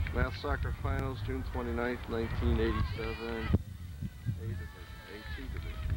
Math Soccer Finals, June 29th, 1987. A Division, A2 Division.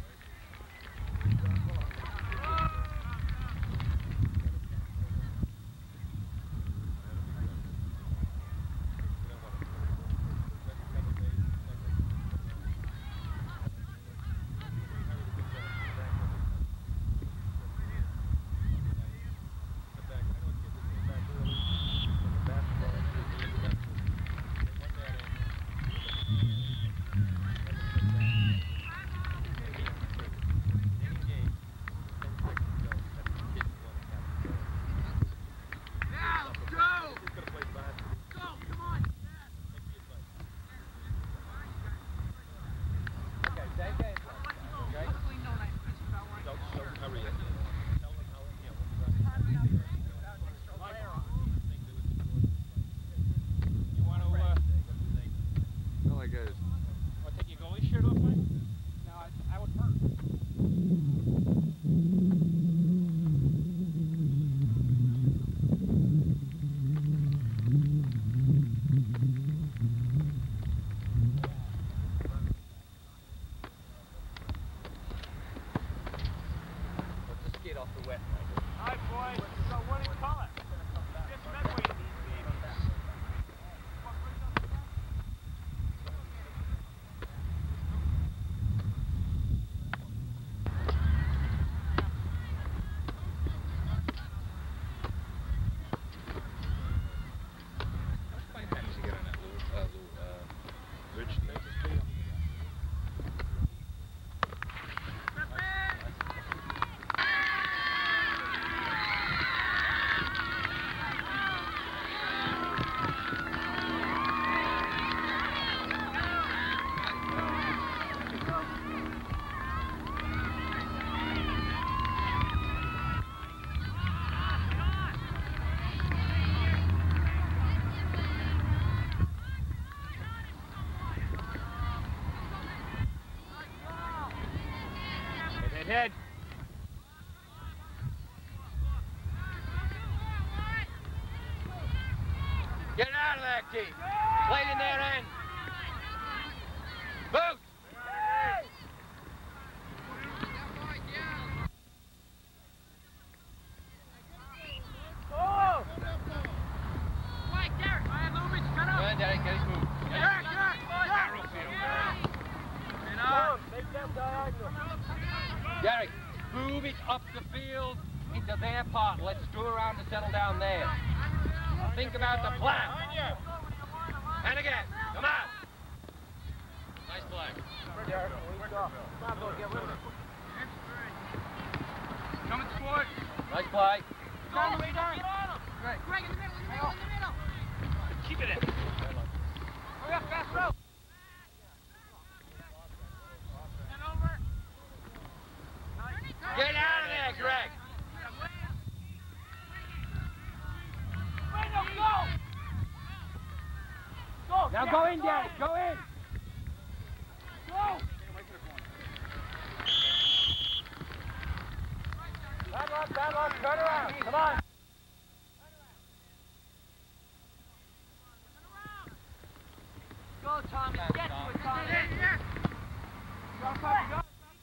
Head. Get out of that key. Play in their end. Boot. Oh! Mike, Derek. Lubitsch, cut up. Go ahead, Derek. Get his move. Derek. Make them diagonal. Derek, move it up the field into their part. Let's screw around to settle down there. Think about the plan. And again, come on. Nice play. Derek, come on, Bill, get with it. Coming sport. Nice play. Down, way down. Greg, in the middle, Keep it in. Hurry up, fast row. Get out of there, Greg! Go! Now go in, Daddy! Go in! Go! Bad luck, turn around! Come on! Go, Tommy! Get to it, Tommy! Go!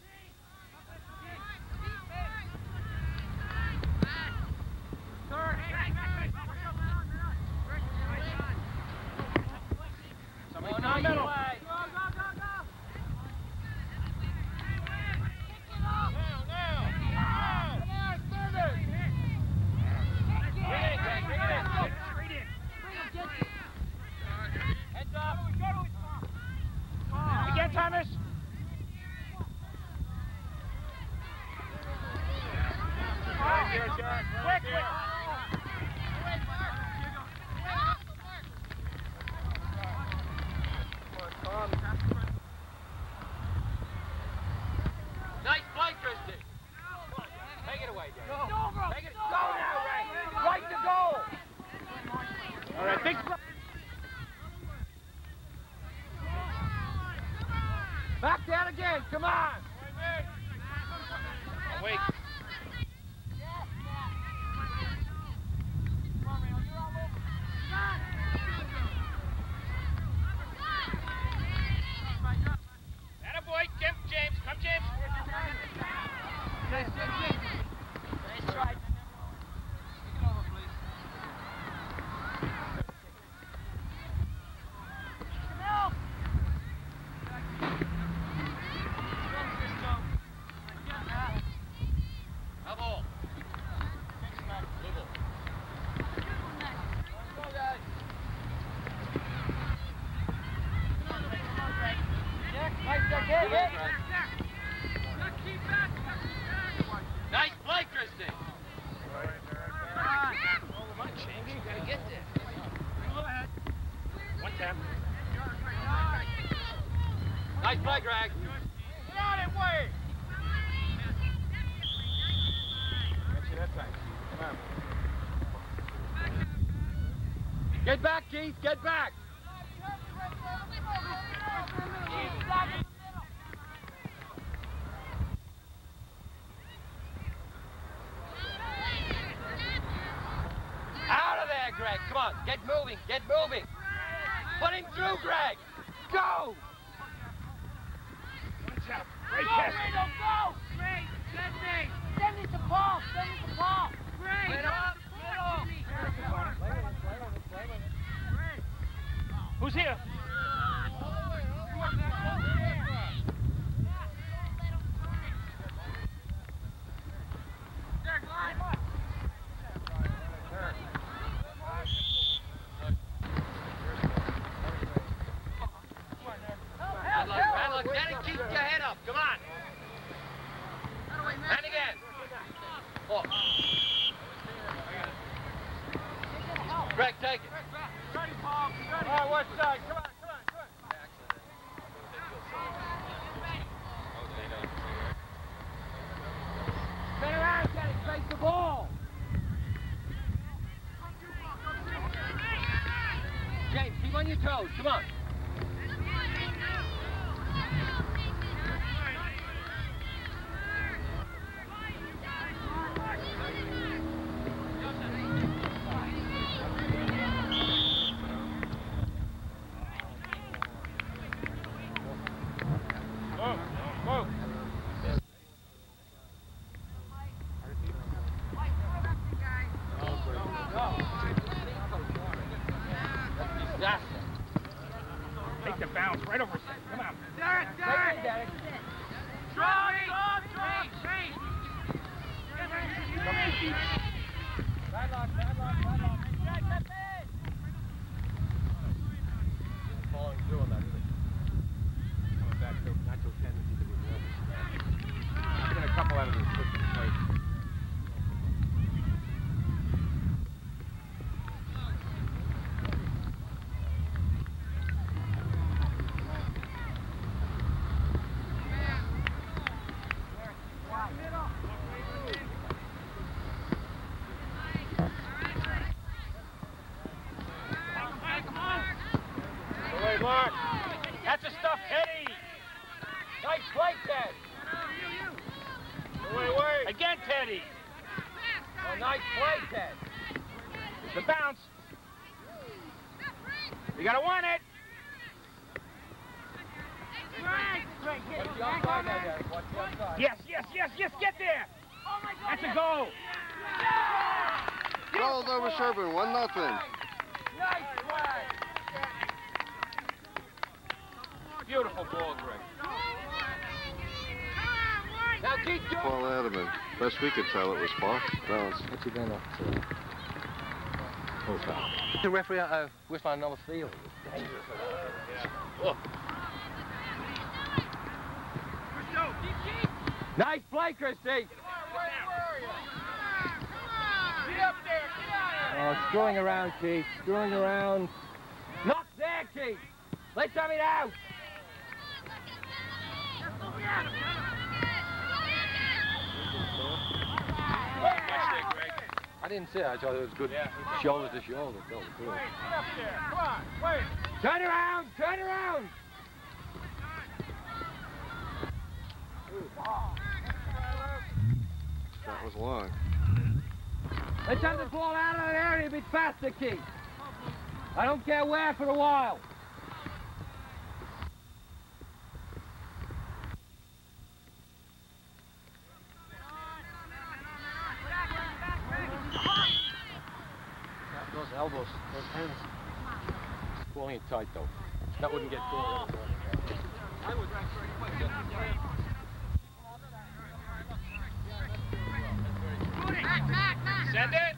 Thomas! Quick! Nice play, Christy. Take it away, Dave. Take it. Go now, Ray. Right to goal. All right, big. Back down again. Come on. Wait. try, Greg. Get out of the way! Get you that time. Come on. Get back, Keith, get back. Out of there, Greg. Come on, get moving, get moving. Put him through, Greg. Go! Watch out. Right past him. Go! Great! Send it to Paul! Send it to Paul! Great! Who's here? Look, Danny, keep your head up. Come on. And again. Oh. Greg, take it. Ready, Paul. Ready. All right, one side. Come on. Spin around, Danny. Face the ball. James, keep on your toes. Come on. Take the bounce right over his head. Come on. Derek! Drop! Following through on that, isn't it? Coming back, natural tendency to be nervous. Taking a couple out of the system place. Mark. That's a stuffed Teddy. Nice play, Ted. Wait. Again, Teddy. Oh, nice play, Ted. The bounce. You gotta want it. Watch the outside now, Derek. Watch the outside. Yes. Get there. That's a goal. Charles over Sherburne, 1-0. Nice play. Beautiful ball, Greg. Now keep doing Paul Adaman. Best we could tell it was Paul. Bounce. What's he doing up to? Oh, foul. The referee whistle on another field. It's dangerous. Look. Nice play, Christy. Get up there. Get out of Oh, screwing around, Keith. Screwing around. Not there, Keith. Let's have it out. I didn't see it. I thought it was good shoulder to shoulder. That was good. Get up there. Come on. Wait. Turn around. Turn around. That was long. Let's have the ball out of that area a bit faster, Keith. I don't care where for a while. Those elbows, those hands. Pulling it tight, though. That wouldn't get caught. Send it.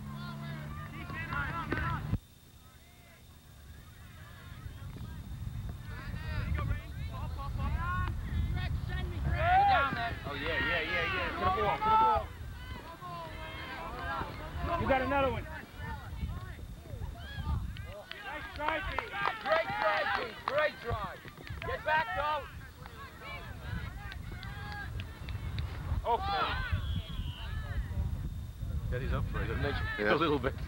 Get down there. Oh, yeah. To the ball. You got another one. Nice try, Pete. Great try, Keith. Great try. Get back, though. Okay. Getty's up for it, isn't he? A little bit.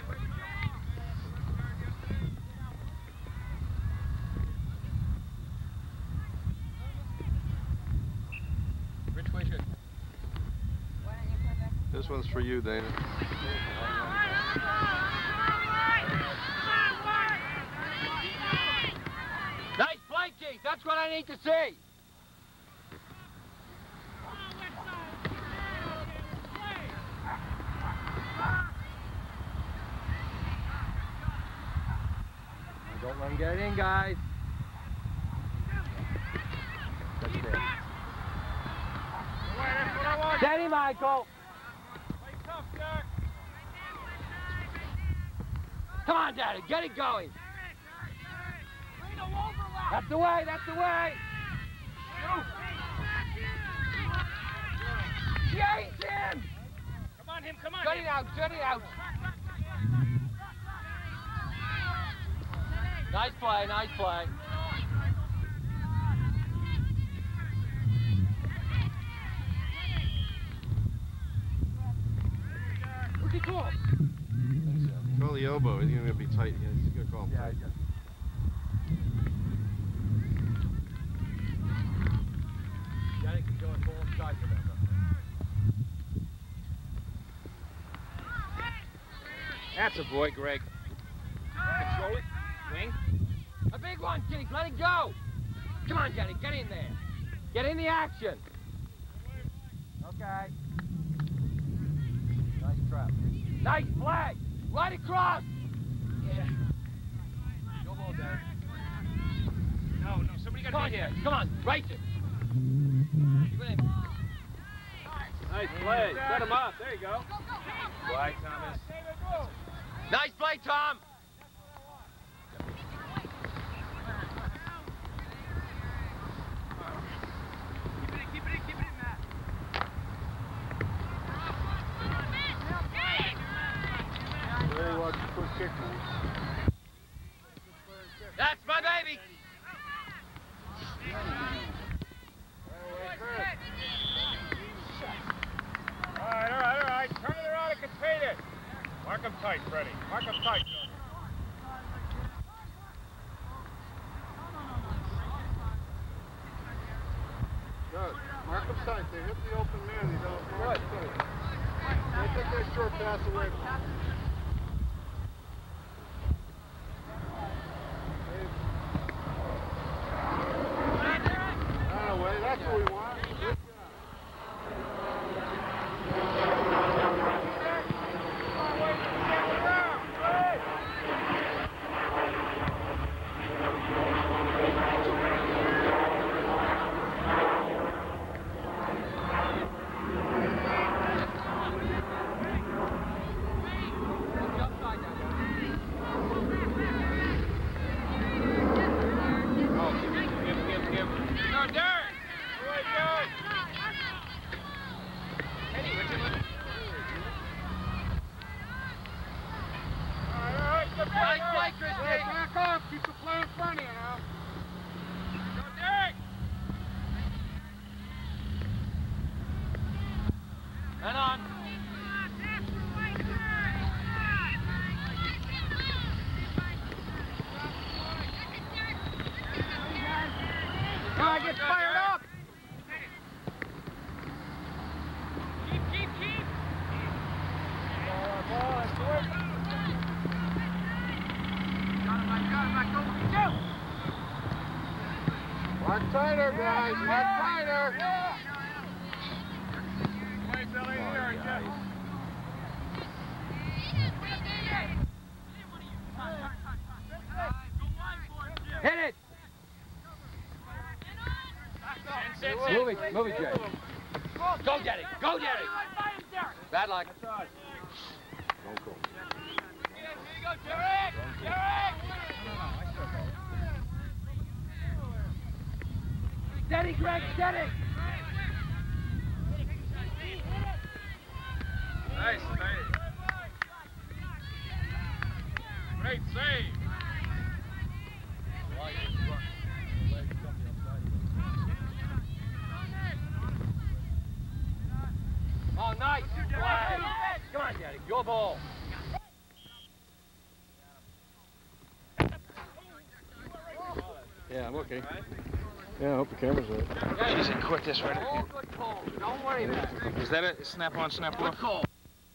Which way should? This one's for you, Dana. Nice play, Keith. That's what I need to see. Don't let him get in, guys. That's it. Steady, Michael. Come on, Daddy, get it going. That's the way, that's the way. Chase him. Come on, him, come on. Shut it out, shut it out. Nice play, nice play. What's he called? Call the elbow. He's going to be tight. He's going to call him tight. Yeah. Daddy can go and pull him tight, remember. That's a boy, Greg. Control it. Wing. A big one, Keith. Let it go. Come on, Daddy. Get in there. Get in the action. Okay. Nice trap. Nice play. Right across. Yeah. Go ball, Daddy. No, somebody got to be here. Come on, race it. Keep it in. Nice play. Set him up. There you go. Wide, Thomas. Nice play, Tom. That's my baby. All right. Turn it around and contain it. Mark him tight, Freddie. Mark him tight, Junior. Good. Mark him tight. They hit the open man. They don't mark him tight. They take that short pass away from him. That's what we want. Good And on. Get fired up. Keep. Mark tighter, guys. Mark tighter. Hit it. Move it, Jay. Go, Daddy. Go, Daddy. Bad luck. Don't go. Here you go, Derek. Steady, Greg, steady. Nice save. Great save. ball. Yeah, I'm okay. Yeah, I hope the camera's right. Easy, quit this right All good calls. Don't worry about it. Is that a snap on, snap Good off? call.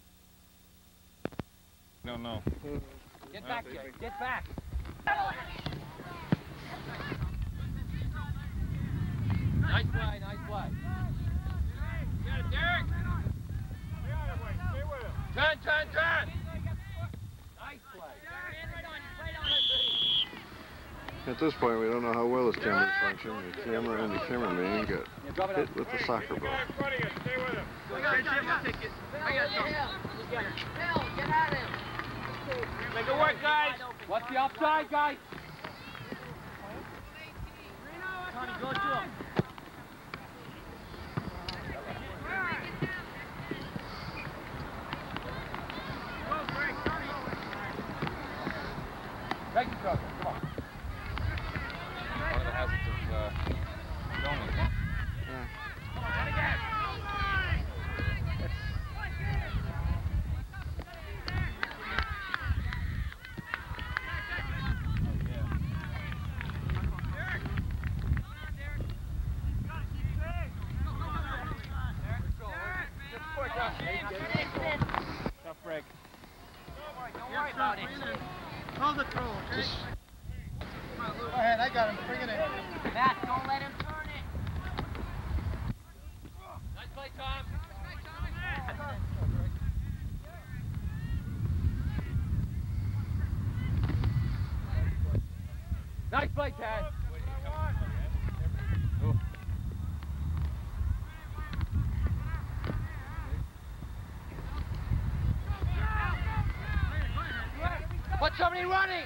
No. Get back, Jay. Get back. Nice play, nice play. Get it, Derek. Stay with him. Turn. Nice play. At this point, we don't know how well this camera functions. The camera and the cameraman got hit with the soccer ball. In front of you. Stay with him. Get at him. Make it work, guys. What's the offside, guys? Tony, go to him. Take the cover. Come on. One of the hazards of filming, huh? Tough break. Don't worry about it. Hold the throw, okay? Go ahead, I got him. Bring it in. Matt, don't let him turn it. Nice play, Tom. Nice play, Tad. Put somebody running!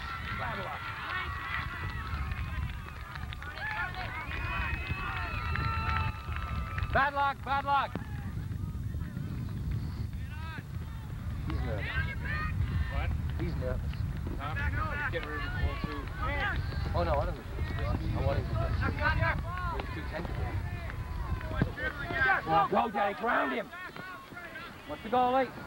Bad luck, bad luck. He's nervous. What? He's nervous. Huh? He's getting ready to fall too. Oh no, I don't think I want him to he's too tentative. Well, go, Daddy, ground him. What's the goal, Lee?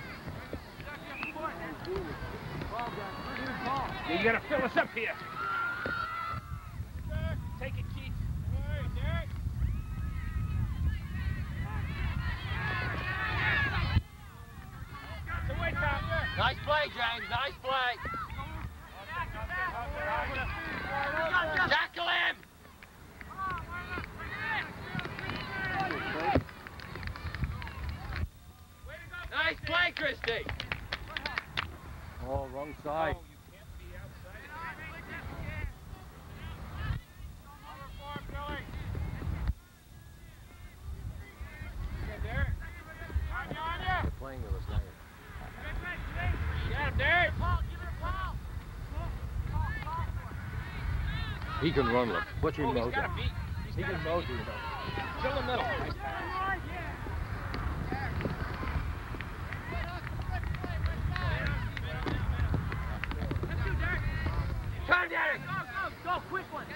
You gotta fill us up here. Take it, Keith. Nice play, James. Nice play. Tackle him. Nice play, Christie. Oh, wrong side. They're playing with us now. Get him, Derek. He can run, look. Watch him mow. He's got a beat. He can mow, you know. Kill the middle. Nice pass. Turn, Derek. Go, quick one.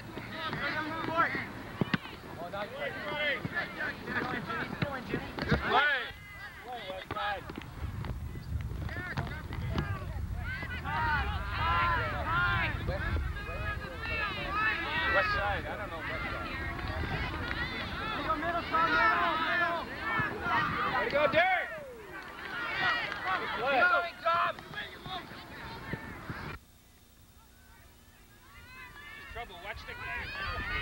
Oh, nice play. Still in, Jimmy. Good play. West side. West side. I don't know west side. Way to go, Derek. Good play. Keep going, Tom. Trouble. Watch the game.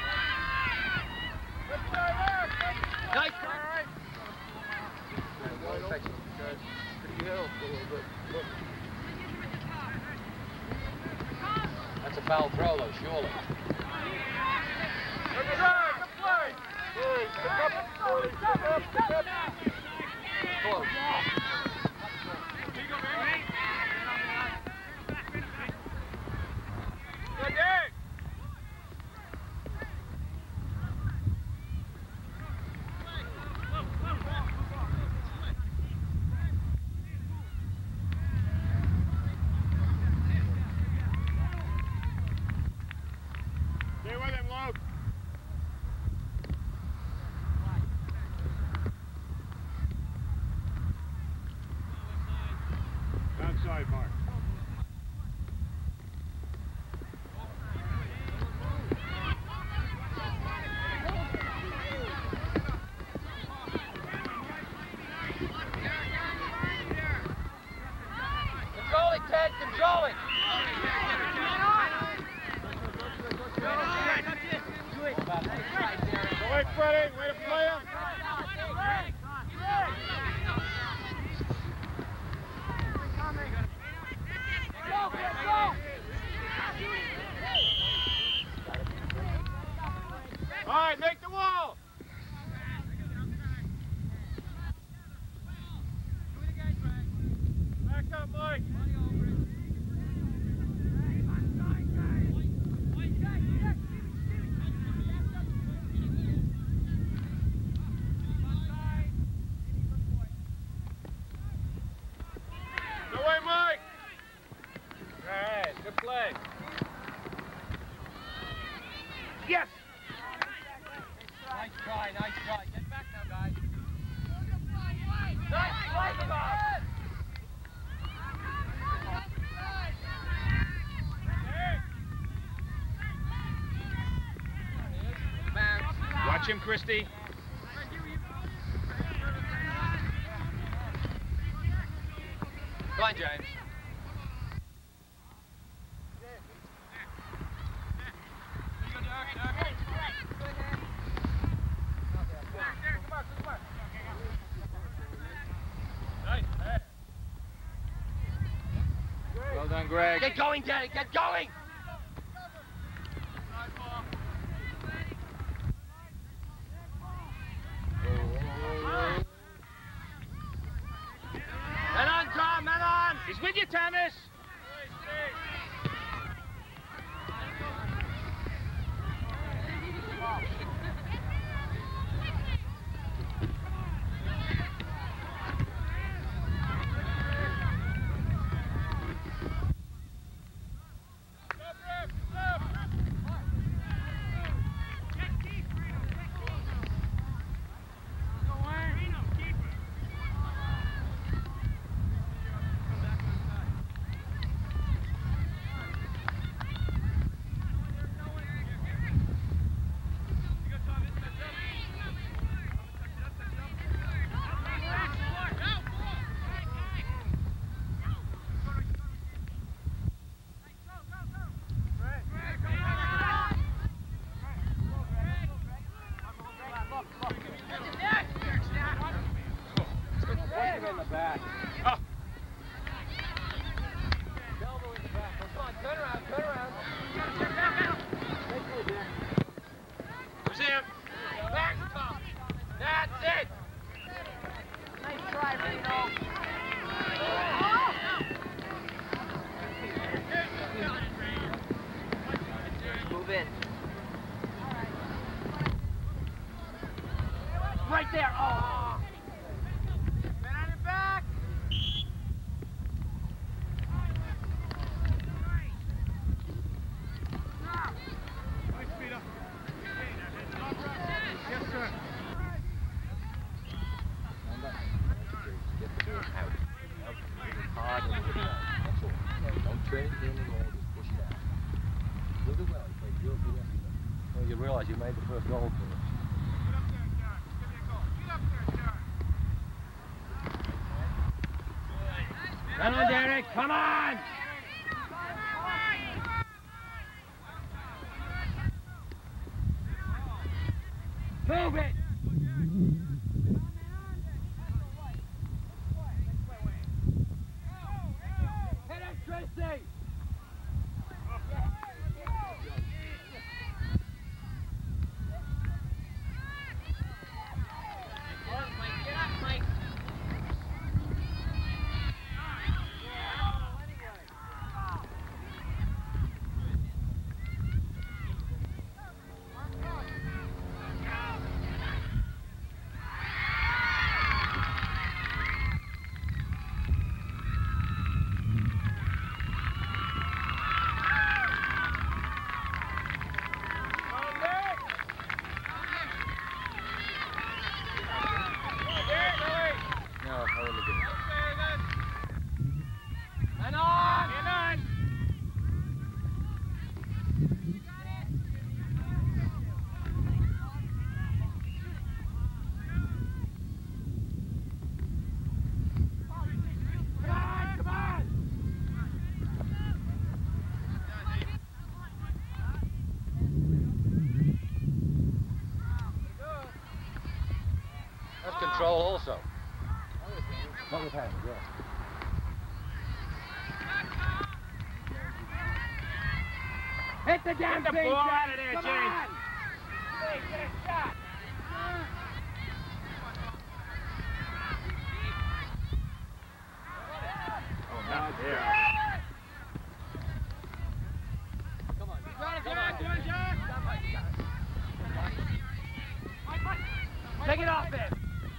Nice play. That's a foul throw, though, surely. Good play. Close. Good, Derek. Stay with him, Luke. side, Mark. Control it, Ted, control it! Go away, Freddie. Way to play him. All right, make the wall. Back up, Mike. No way, Mike. All right, good play. Yes. Nice try, nice try. Get back now, guys. Nice play, Bob! Watch him, Christy. Come on, James. Well done, Greg. Get going, Daddy, get going! Men on, Tom, men on! He's with you, Thomas. In the back. Oh. Elbow in the back. Come on, turn around, turn around. Who's him? Back, Tom. That's it. Nice try, Reno. Move in. Right there. Oh. Well, you realize you made the first goal for us. Come on, Derek, come on! Move it! Hit it, Christy! control also. Not with hands, yeah. Hit the damn Get the thing, ball Jack. out of there, Come James. on. Hey, get a shot. Oh, not there. Come on. Come on, Jack. Take it off there.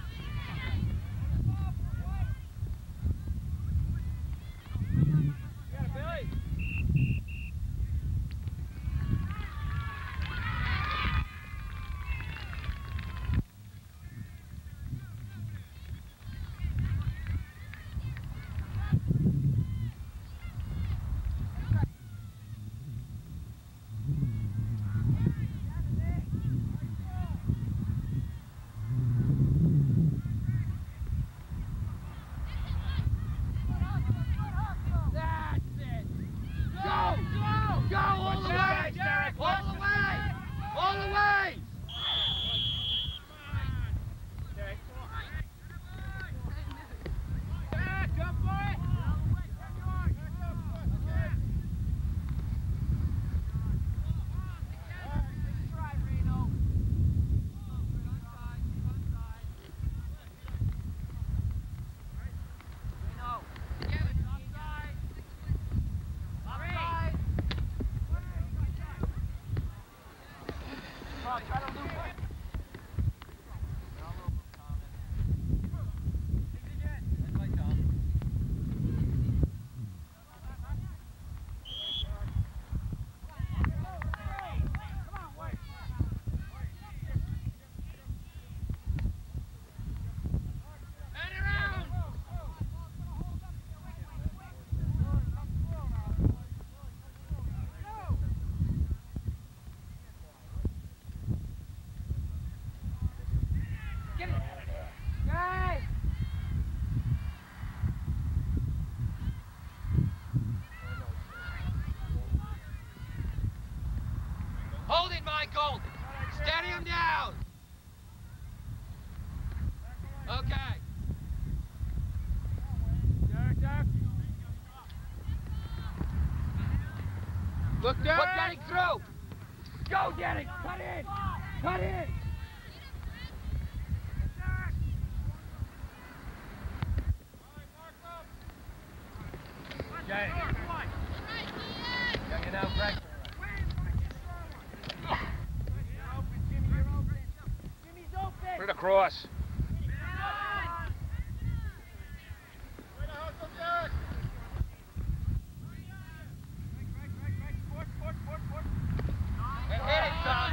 Hold it, Michael! Steady him down! Okay. Look Put down. Derek through! Go, Derek! Cut in! Cut in! Okay. Young enough, Greg. Put it across. Hit it, son!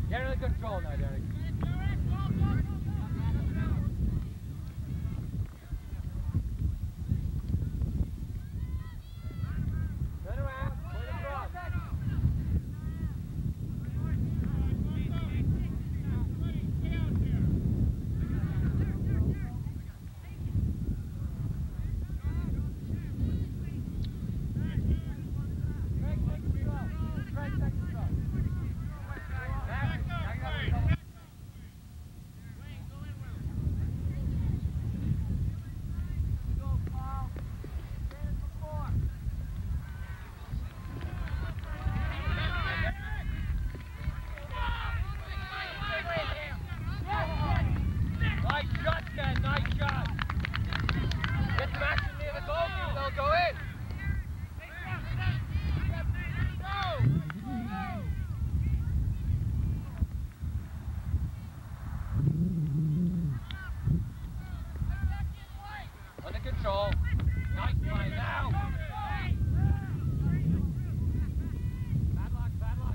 Get under control now, Derek. Turn around, point across. Under control. Nice play now. Bad luck, bad luck.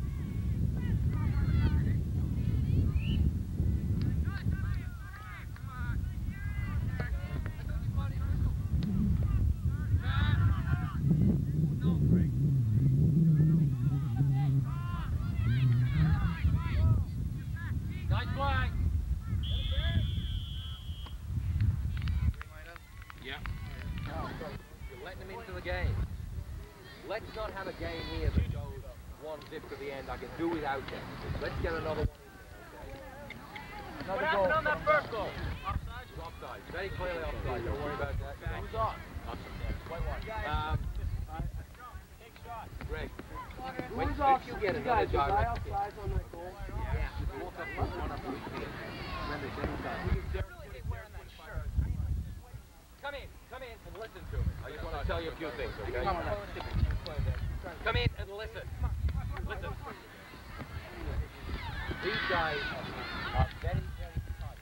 Nice play. Yeah. You're letting them into the game. Let's not have a game here that goes one zip to the end. I can do without them. Let's get another one in there, okay? What happened on that first goal? Offside? It's offside. Very clearly offside. Don't worry about that. Who's on? Take shot. Greg. Who's off? You get another direct hit. Offsides on that goal? Yeah. Walk up with one up to his hand. When they get inside. Come in and listen to me. I just want to tell you a few things, okay? Come in and listen. Listen. These guys are very, very tight.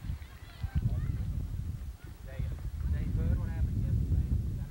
They heard what happened yesterday.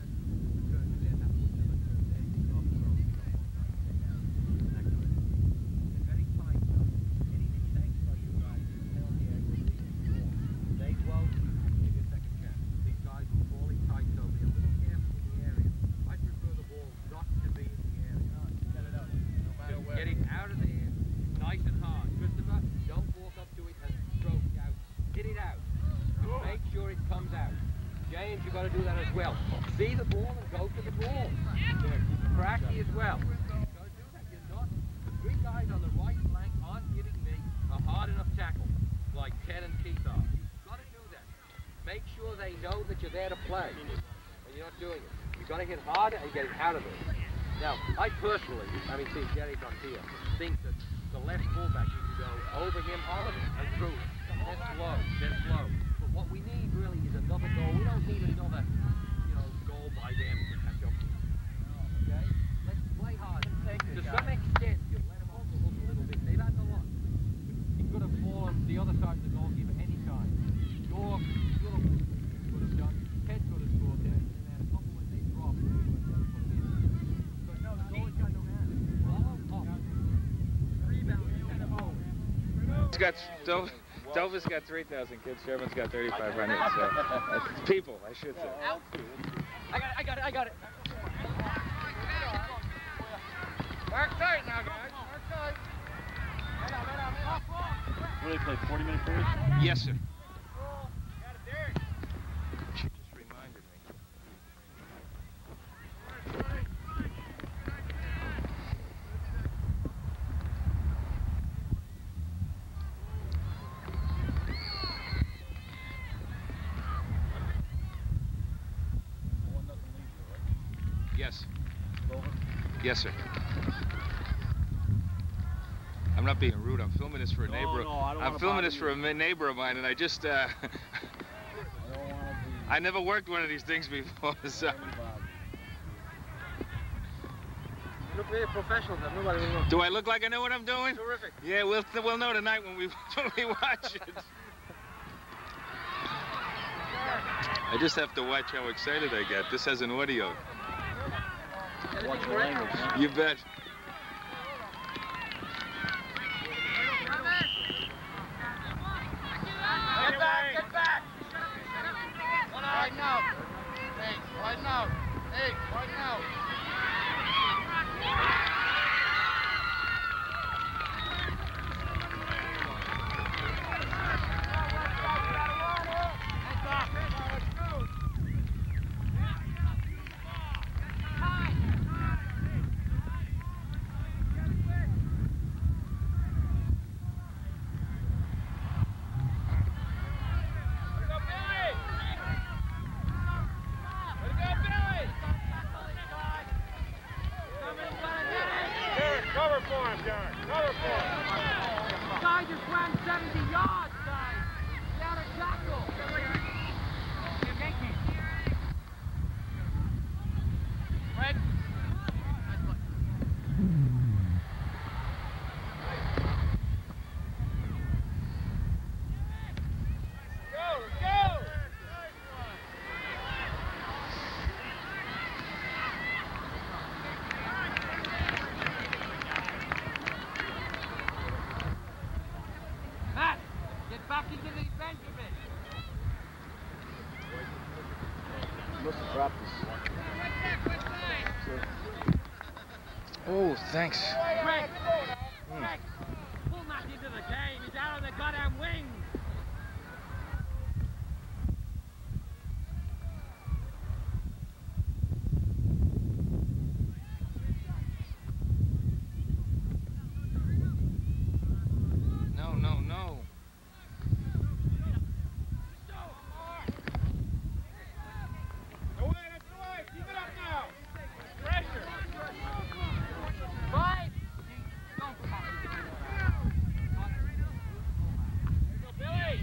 They're very tight. Any mistakes by you guys, you tell me I will leave the ball. They won't give you a second chance. These guys will fall in tight, so be a little careful in the area. I prefer the ball not to be in the area. Get it out. No matter where. Get it out of there, nice and hard. Christopher, don't walk up to it and stroke it out. Hit it out. Make sure it comes out. James, you've got to do that as well. See the ball and go to the ball. Cracky as well. You've got to do that. You're not. The three guys on the right flank aren't giving me a hard enough tackle like Ted and Keith are. You've got to do that. Make sure they know that you're there to play, and you're not doing it. You've got to hit harder and get it out of there. Now, I personally, having seen Derek on here, think that the left fullback needs to go over him hard and through it. Then slow. But what we need really is another goal. We don't need another, goal by them to catch up. Okay? Let's play hard. To some extent, you let them off the hook a little bit. They've had the luck. He could have fallen the other side of the goalkeeper any time. York could have done. Ted could have scored there. And then a couple when they dropped, they would have put it in. But no, there's always got no hand. Follow up. Rebound instead of home. Dover's got 3,000 kids. Sherman's got 3,500. So people, I should say. I got it. Mark tight now, guys. Mark tight. What do they play, 40-minute period? Yes, sir. Got it, Derek. She just reminded me. Yes. Yes, sir. I'm not being rude. I'm filming this for a neighbor. I'm filming this for a neighbor of mine, and I just I never worked one of these things before, so. You look very professional. Nobody will know. Do I look like I know what I'm doing? Terrific. Yeah, we'll know tonight when we watch it. I just have to watch how excited I get. This has an audio. Watch your language. You bet. on, Derek. Another ball. Guy just ran 70 yards, guys. Down a tackle. Fred. Matt, get back into the bench a bit. Must have dropped this. Oh, thanks. Greg, Greg, pull Matt into the game. He's out on the goddamn wing. No, no, no. Away, that's away. Keep it up now. Pressure. Five. Billy.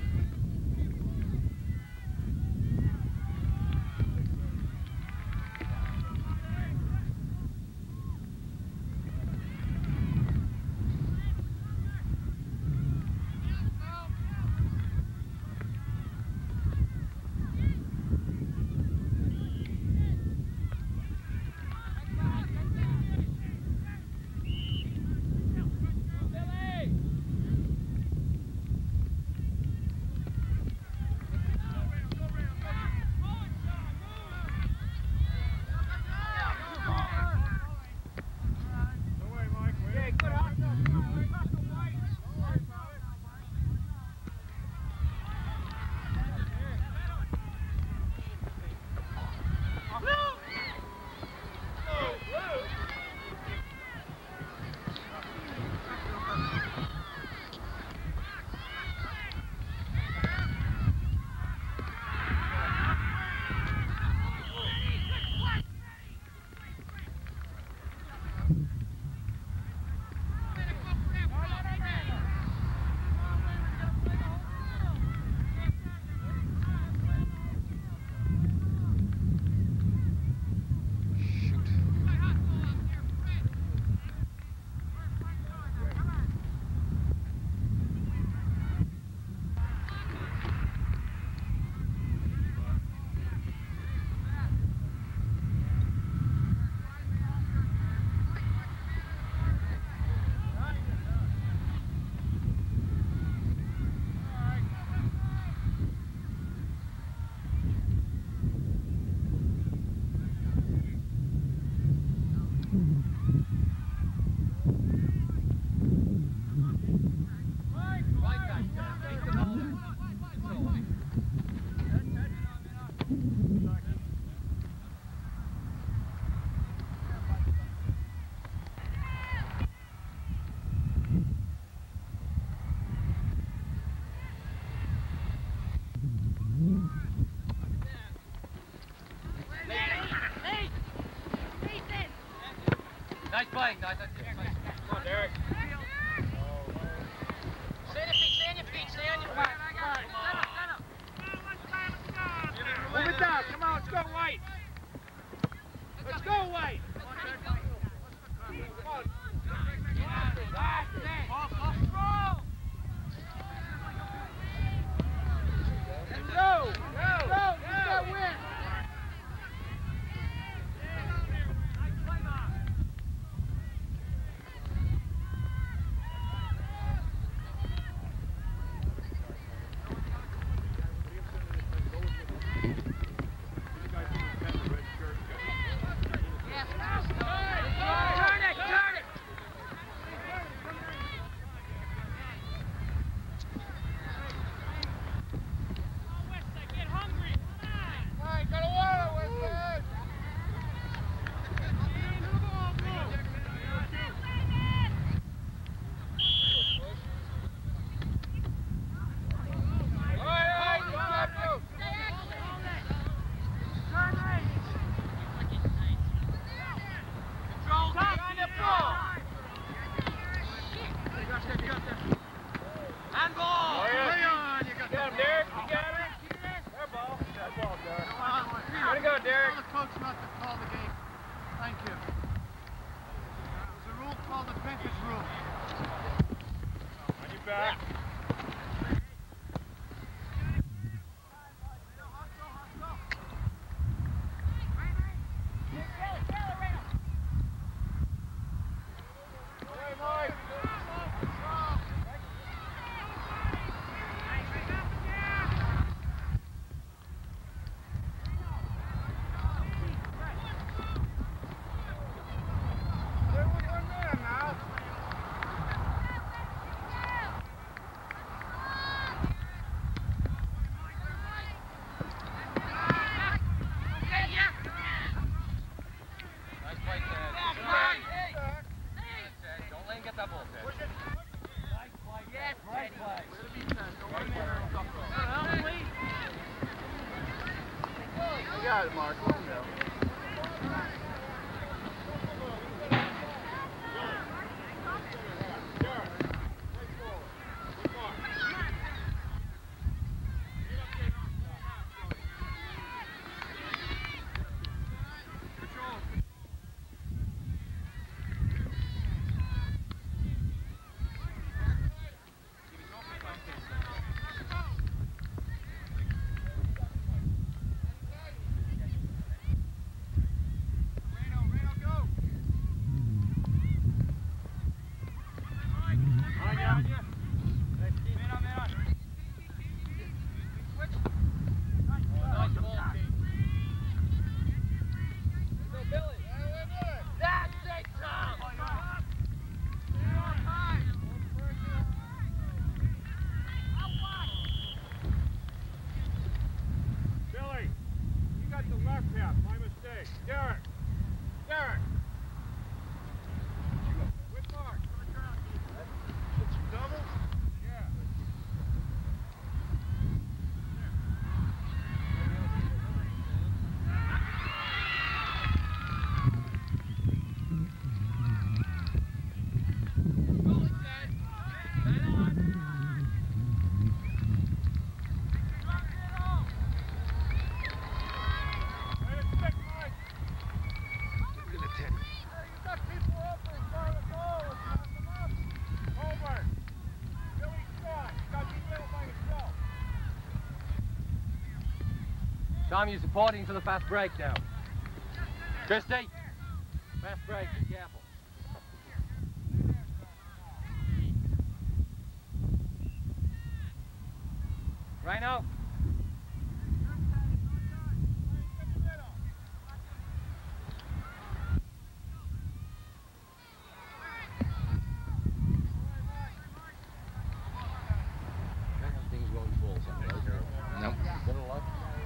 Nice play, guys. Come on, Derek. Stay on your feet, stay on your feet, stay on your feet. Stand up. Move it down. Come on, let's go, White. Let's go, White. Come on. That's it. Go. Go. Win. back. Got it, Mark. Let him go. Tom, you're supporting for the fast break now. Christy, fast break, be careful. Rhino. Things going full someday. Nope. Good luck.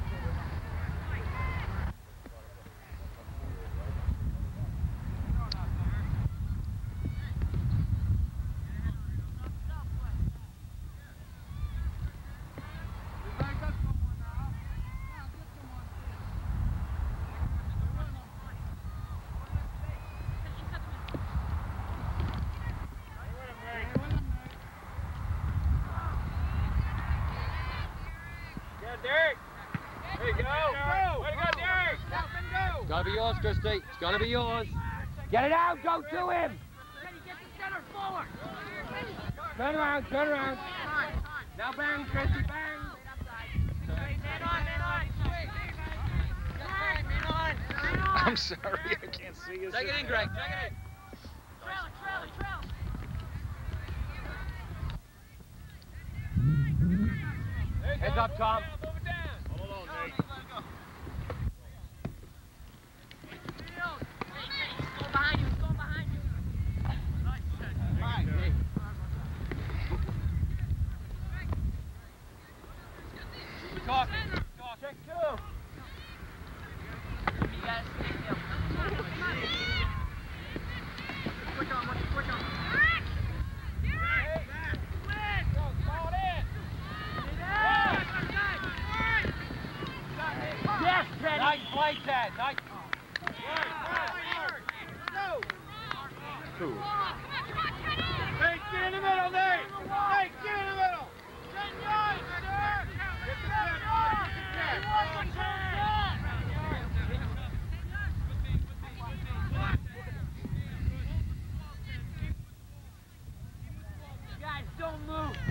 Gotta be yours, Christy. It's gotta be yours. Get it out, go to him. Get the center forward. Turn around, turn around. Now bang, Christy, bang. Man on. I'm sorry, I can't see you. Take it in, Greg. Take it in. Heads up, Tom. Hold on, Nate. Talking. Check two. Yes, Teddy. Nice play, Ted. Nice. Two. Nate, get in the middle, Nate! Nate, get in the middle! Guys, don't move.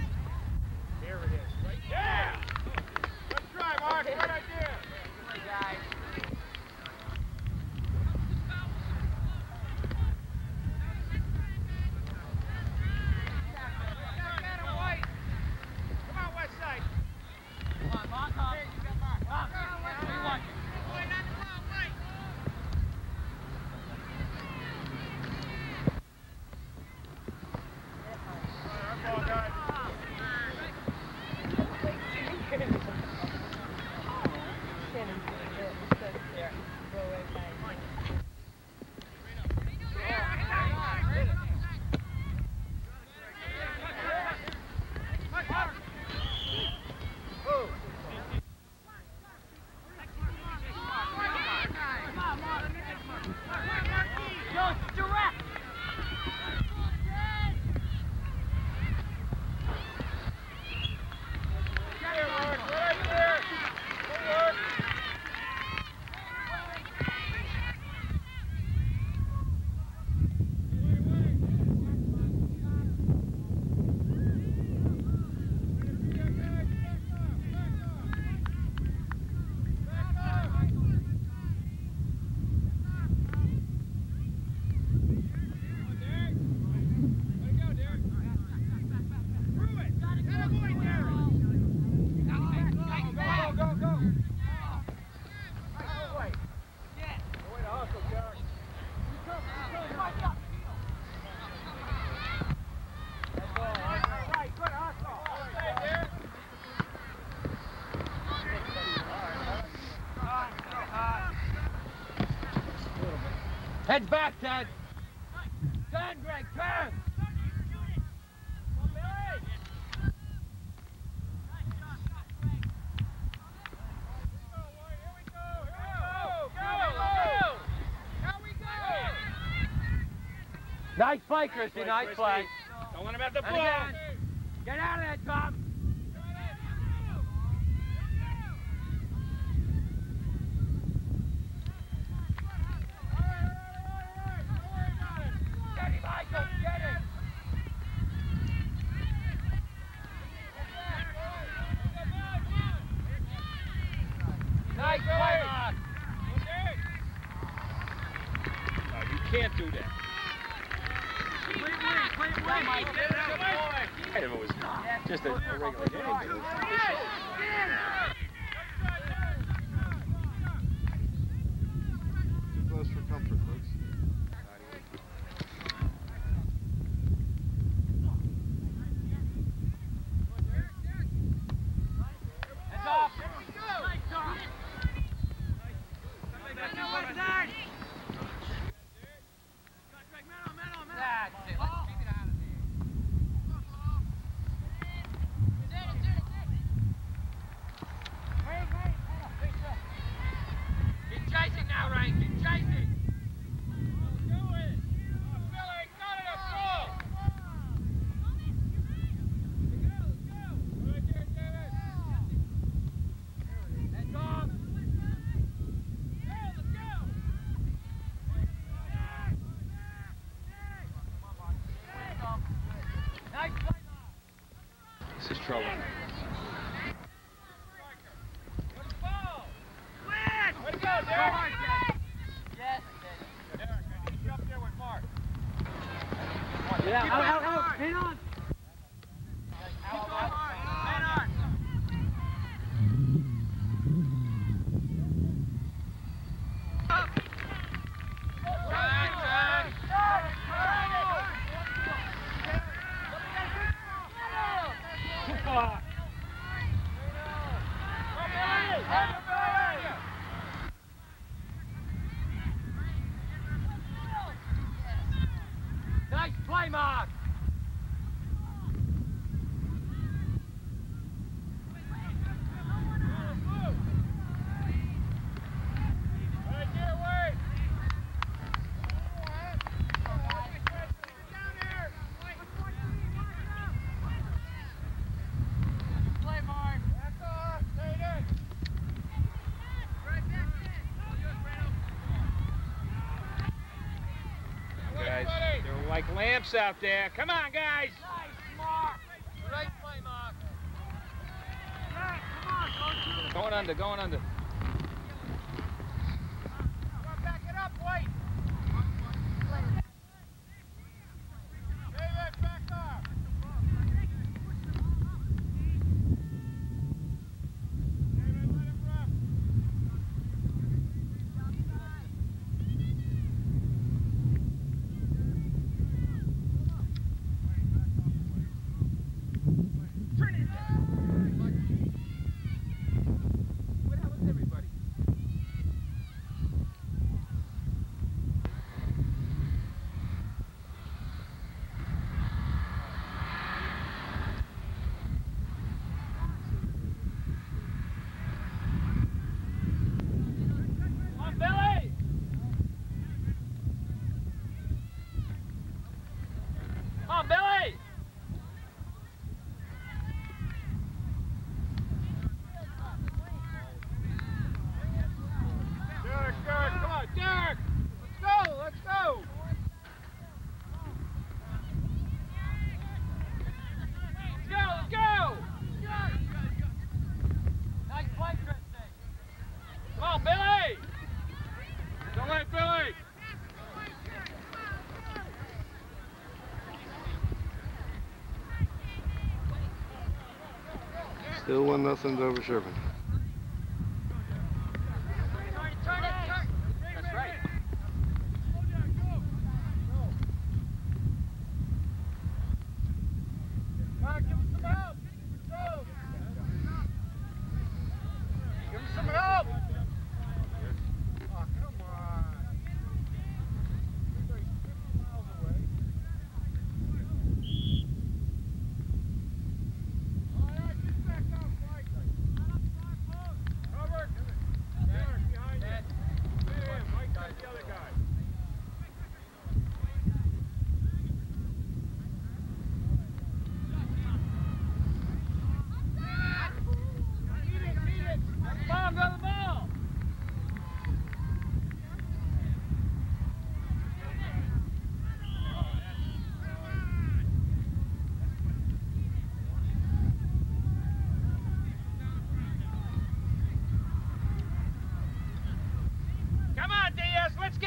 Heads back, Ted. Turn, Greg, turn. Nice play, Christy, nice play. Don't let him have the And ball. again. Get out of there, Tom. Get him, Michael, get him. Nice play, Mark. No, you can't do that. If it was just a regular game, it was Too close for comfort, folks. Heads off. That's it. Let's keep it out of there. Keep chasing now, Ryan. Keep chasing. Heads off. Nice play, Mark. This is trouble. Way to go, Derek. Yes, Derek, I need you up there with Mark. yeah, out. Hang on. Nice play, Mark. Play, Mark. Guys, they're like lamps out there. Come on, guys. Nice, Mark. Great play, Mark. Going under, going under. Back it up, White. David, back up. David, let him run. What happened to everybody? Come on, Billy! Come on, Billy! Derek, come on, Derek. Let's go. Let's go! Nice play, Christy. Come on, Billy! Don't let Billy. Still 1-0 over Sherman. That's right. Mark, give us some help. Give us some help. Oh, come on.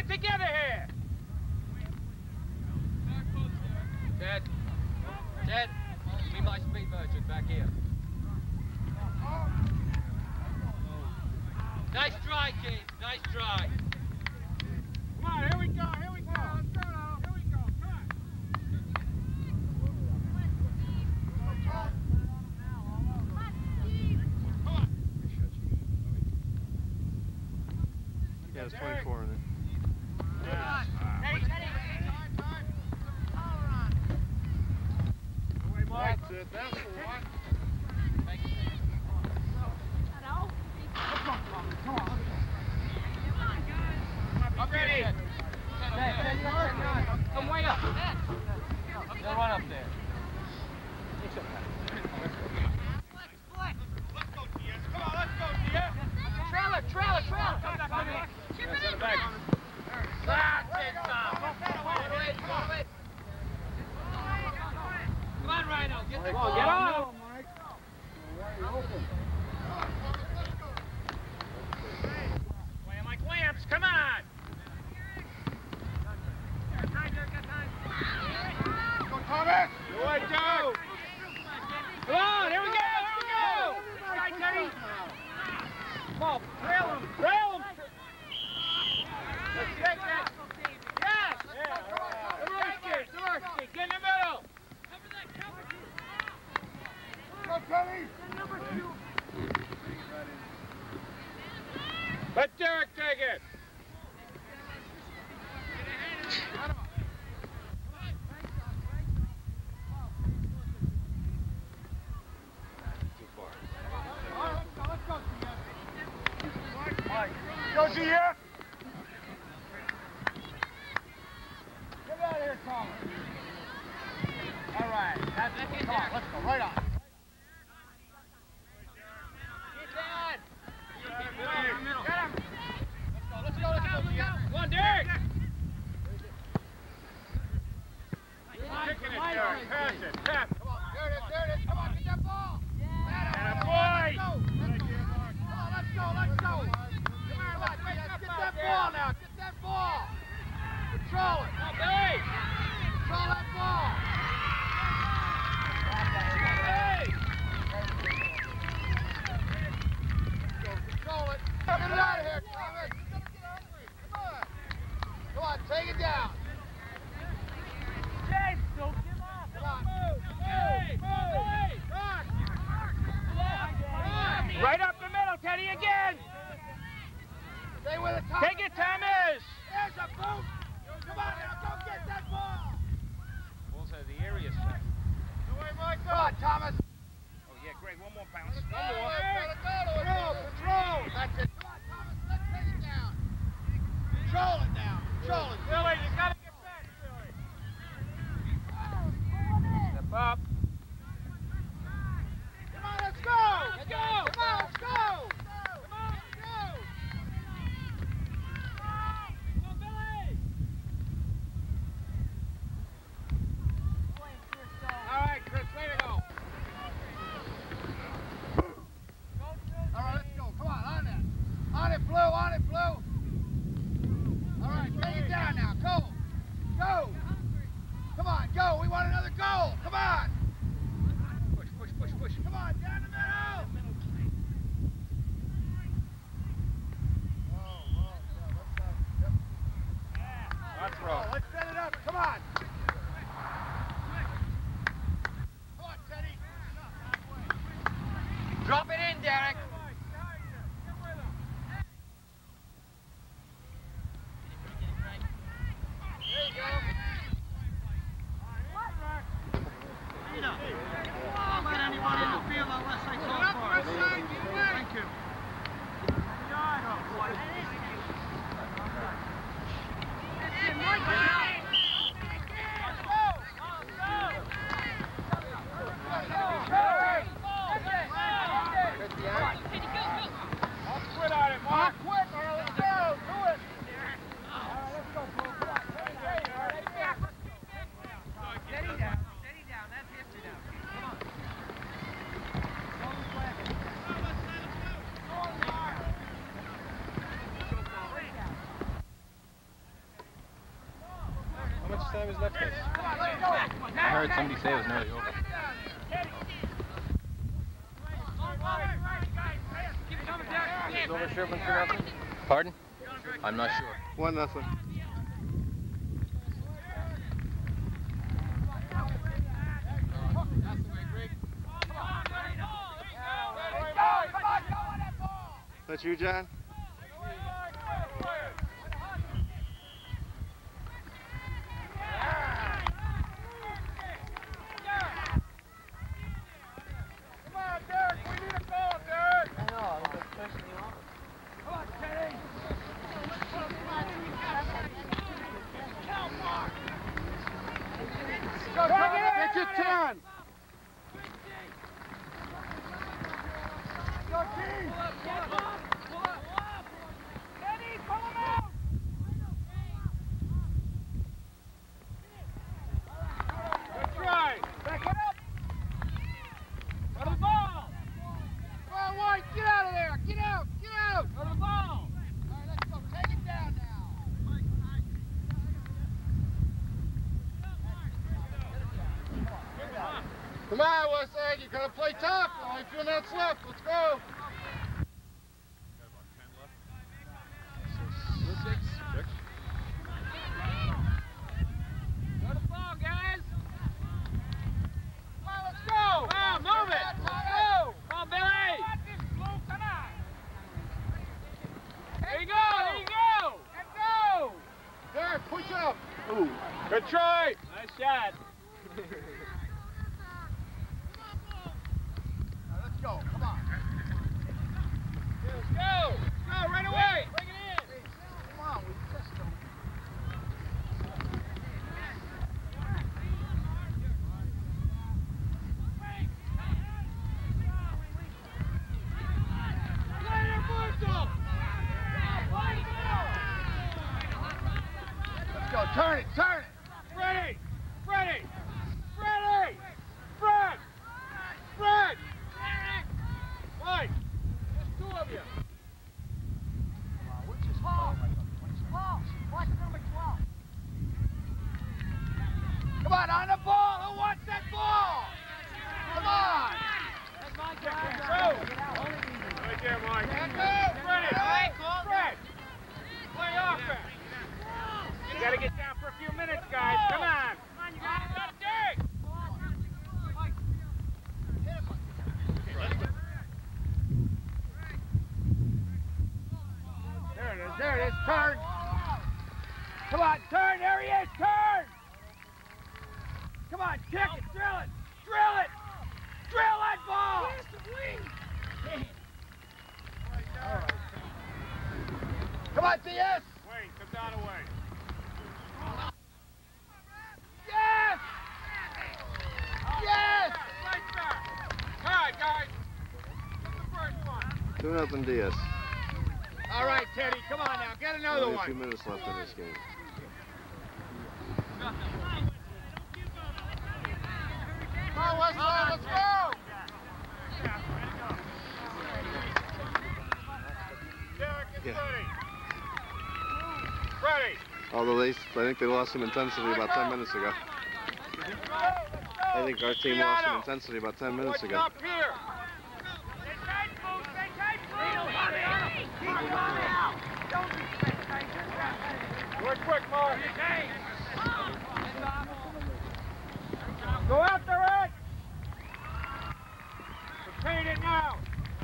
it together here. Ted. Ted. Give me my speed merchant back here. Nice try, kid. Nice try. Come on, here we go, here we go. Let's go now. Here we go, come on. Yeah, it's 24 in it. That's it. That's the one. I'm ready. Come way up. They'll run up there. Let's go, Diaz. Come on, let's go, Diaz. Trailer. Come here. Send it back. That's it, Tom. Come on, Rhino. Get the ball. Get on. Playing like lamps. Come on. Go, Thomas. Go ahead, Joe. Come on, here we go. Right, Teddy. Come on, trail him. Let's take that. Yes. Dvorsky, get in the middle. Go, Teddy. Let Derek take it. Go, GF! Get out of here, Thomas. All right, that's it. Come on, let's go. Right on. Get him. Let's go, GF. Come on, Derek. Kicking it, Derek. Pass it. Pass. Come on, there it is. Come on, get that ball. And a boy. Let's go. Get that ball now. Get that ball. Control it. Hey. Control that ball. Hey. Control it. Get it out of here, Thomas. Come on, take it down. James, don't give up. Come on. Right up the middle, Teddy, again. Stay with it, Thomas. Take it, Thomas. There's a boot. Come on now, go get that ball. Ball's out of the area, sir. Come on, Thomas. Oh, yeah, great. One more bounce. One more. Control. That's it. Come on, Thomas. Let's take it down. Control it now. Control it. Billy, you gotta get back, Billy. Step up. Come on, let's go. Let's go. Come on, let's go. Come on, let's go. All right, Chris, way to go. All right, let's go. Come on, on that. On it, Blue. On it, Blue. All right, take it down now. Go. Go. Come on, go. We want another goal. Come on. Push. Come on, down the middle. Let's roll. Let's set it up. Come on. Come on, Teddy. Drop it in, Derek. There you go. Don't let anyone in the field unless they call for it. Thank you. Quit on it, Mark. Quick, or let's go. Do it. Steady down. That's history now. Come on. time is left? I heard somebody say it was nearly over. Is over Sherman for nothing? Pardon? I'm not sure. 1-0. That's you, John? Take your turn. Good try. Back it up. Go to the ball. Come on, White, get out of there. Get out. Get out. Go to the ball. All right, let's go. Take it down now. Come on, Westside. You gotta play tough. Only a few minutes left. Let's go. Go to the ball, guys. Come on, let's go. Come on, move it. Let's go. Come on, Billy. There you go. There you go. Let's go. Derek, push up. Ooh. Good try. Nice shot. Let's go. Come on. Let's go. Go right away. Bring it in. Come on, we just don't. Let's go. Turn it. Turn it. Freddie. Freddie. Freddie. Fred. Fred. Mike. There's two of you. Come on, on the ball. Who wants that ball? Come on. Right there, Mike. Freddie. Fred. Play offense. You gotta get down for a few minutes, guys. Come on. There it is. There it is. Turn. Come on, turn. There he is. Turn. Come on, kick it. Drill it. Drill it. Drill that ball. All right. Come on, DS. Wayne, come down away. Yes. Yes. Right back. All right, guys. Get the first one. 2-0 DS. All right, Teddy. Come on now. Get another Only a one. few minutes left in this game. Come on, Westside. Let's go. Derek and Yeah. Freddie. Freddie. Although I think they lost some intensity about 10 minutes ago. I think our team lost some intensity about 10 minutes ago. Up here. Work quick, Mark. Go out there, Ed. Repeat it now.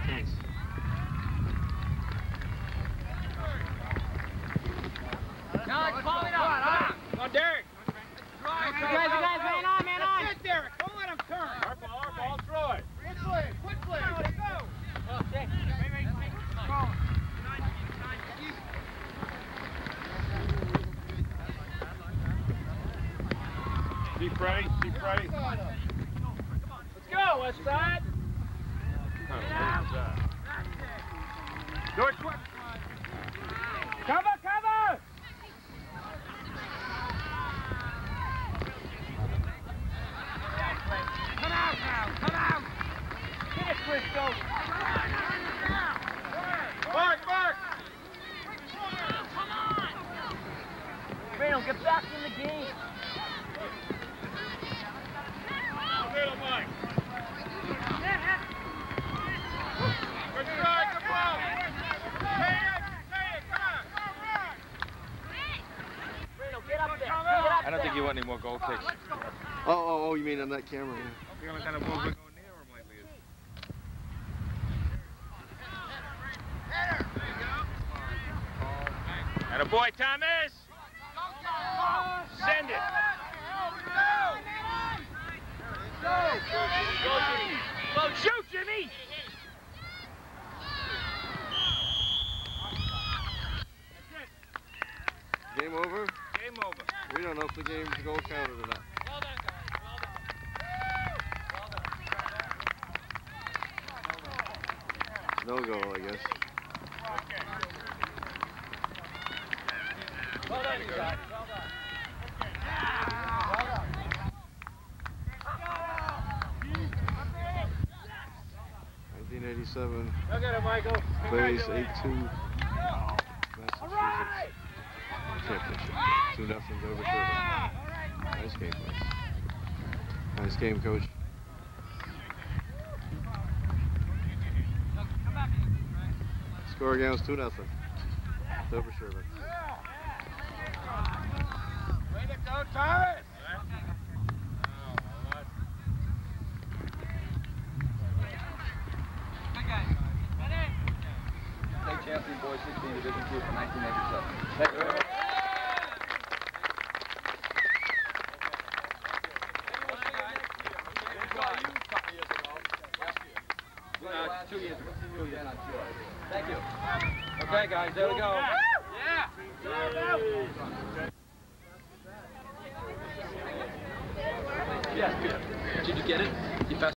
Alex, ball it up. Come on, Derek. You guys, man on, man on. That's it, Derek. Don't let him turn. Our ball, throw it. Quickly. Quickly. Let's go. See Freddie, see Freddie. Let's go, West Side. Do it quick. Cover, cover. Come out now, come out. Get it, Frisco. Mark, Mark. Randall, get back in the game. goal kicks. Oh, you mean on that camera? Yeah. The only kind of balls that go near him lately is. And a boy, Thomas! Send it! Go, Jimmy! Go, shoot, Jimmy! Game over? Game over. We don't know if the game's goal counted or not. Well done, guys. Well done. No goal, I guess. Well done, you guys. Well done. 1987. Look at it, Michael. Phase 8-2. Massachusetts championship. 2-0 over Sherman. Nice game, boys. Nice game, coach. Score again was 2-0. Over Sherman. Way to go, Thomas! State champion boys 16 Division 2 for 1987. Thank you very much. Two years ago. Thank you. Okay, guys, there we go. Yeah. Did you get it? You